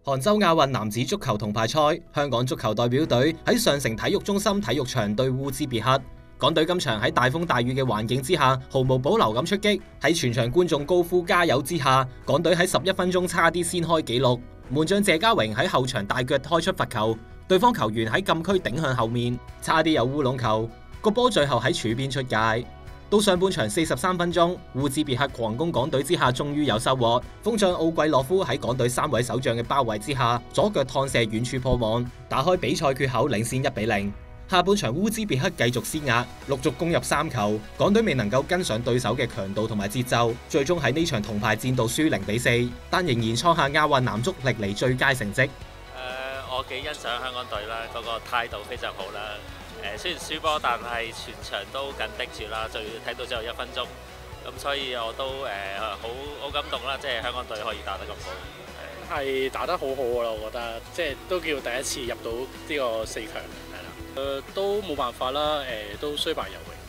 杭州亞運男子足球銅牌賽，香港足球代表隊喺上城體育中心體育場對烏茲別克。港隊今場喺大風大雨嘅環境之下，毫無保留咁出擊。喺全場觀眾高呼加油之下，港隊喺11分鐘差啲先開紀錄。門將謝家榮喺後場大腳開出罰球，對方球員喺禁區頂向後面，差啲有烏龍球。個波最後喺柱邊出界。到上半場43分鐘，烏茲別克狂攻港隊之下，終於有收穫。鋒將奧季洛夫喺港隊3位守將嘅包圍之下，左腳趟射遠處破網，打開比賽缺口，領先1-0。下半場烏茲別克繼續施壓，陸續攻入3球，港隊未能夠跟上對手嘅強度同埋節奏，最終喺呢場銅牌戰度輸0-4，但仍然創下亞運男足歷嚟最佳成績。 我幾欣賞香港隊啦，嗰個態度非常好啦。雖然輸波，但係全場都緊逼住啦，最睇到最後1分鐘，咁所以我都好感動啦，即係香港隊可以打得咁好， 係打得好好噶啦，我覺得，即係都叫第一次入到呢個4強，係啦，都冇辦法啦，都雖敗猶榮。